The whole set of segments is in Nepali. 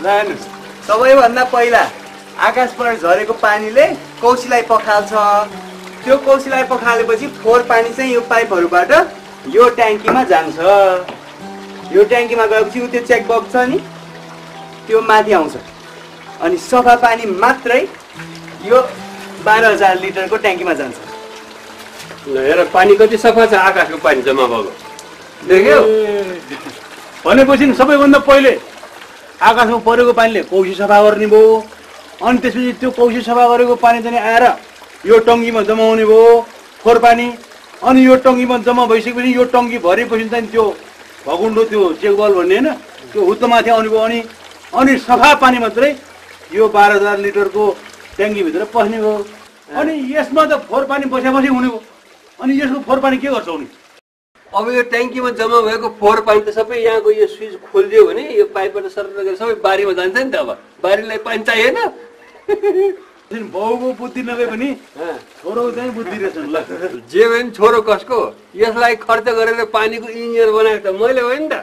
हेर्नुस् सबैभन्दा पहिला आकाशबाट झरेको पानीले कौसीलाई पखाल्छ। त्यो कौसीलाई पखालेपछि फोहोर पानी चाहिँ यो पाइपहरूबाट यो ट्याङ्कीमा जान्छ। यो ट्याङ्कीमा गएपछि त्यो चेक बक्स छ नि त्यो माथि आउँछ अनि सफा पानी मात्रै यो 12,000 लिटरको ट्याङ्कीमा जान्छ। ल हेर पानी कति सफा छ आकाशको पानी जम्मा भएको देख्यौ। भनेपछि सबैभन्दा पहिले आकाशमा परेको पानीले कौसी सफा गर्ने भयो अनि त्यसपछि त्यो कौसी सफा गरेको पानी चाहिँ आएर यो टङ्कीमा जम्मा हुने भयो फोहोर पानी। अनि यो टङ्कीमा जम्मा भइसकेपछि यो टङ्की भरेपछि चाहिँ त्यो भगुन्डो त्यो चेकबल भन्ने होइन त्यो हुत्तमाथि आउने भयो। अनि सफा पानी मात्रै यो 12,000 लिटरको ट्याङ्कीभित्र पस्ने भयो। अनि यसमा त फोहोर पानी बसेपछि हुने भयो। अनि यसको फोहोर पानी के गर्छ उनी? अब यो ट्याङ्कीमा जम्मा भएको फोहोर पानी त सबै यहाँको यो स्विच खोलिदियो भने यो पाइपबाट सर्र गरेर सबै बारीमा जान्छ नि त। अब बारीलाई पानी चाहिएन। बाउको बुद्धि नभए पनि छोरो चाहिँ बुद्धि रहेछन्। ल जे भयो नि छोरो कसको यसलाई खर्च गरेर पानीको इन्जिनियर बनाएको त मैले हो नि त।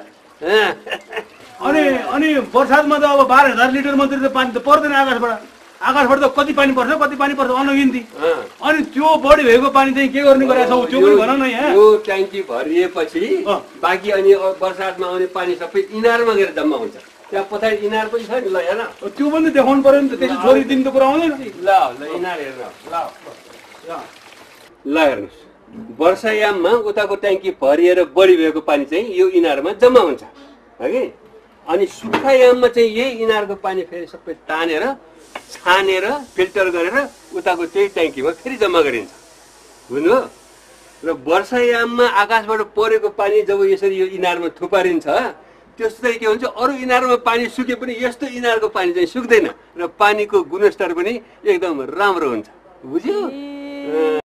अनि बर्सातमा त अब 12,000 लिटर मात्रै त पानी त पर्दैन आकाशबाट। आकाशबाट त कति पानी पर्छ अनगिन्ती। अनि त्यो बढी भएको पानी चाहिँ के गर्ने गरेका छौ त्यो पनि भन न यहाँ। यो ट्याङ्की भरिएपछि बाँकी अनि बर्सातमा आउने पानी सबै इनारमा गएर जम्मा हुन्छ। त्यहाँ पछाडि इनार पनि छ नि। ल हेर त्यो पनि देखाउनु पर्यो नि त। त्यसो छोरी दिनु त कुरा आउँदैन। ल इनार हेर्न ल हेर्नुहोस् वर्षायाममा उताको ट्याङ्की भरिएर बढी भएको पानी चाहिँ यो इनारमा जम्मा हुन्छ हगि। अनि सुक्खायाममा चाहिँ यही इनारको पानी फेरि सबै तानेर छानेर फिल्टर गरेर उताको त्यही ट्याङ्कीमा फेरि जम्मा गरिन्छ बुझ्नुभयो। र वर्षायाममा आकाशबाट परेको पानी जब यसरी यो इनारमा थुपारिन्छ त्यस्तै के हुन्छ अरू इनारमा पानी सुके पनि यस्तो इनारको पानी चाहिँ सुक्दैन र पानीको गुणस्तर पनि एकदम राम्रो हुन्छ बुझ्यो।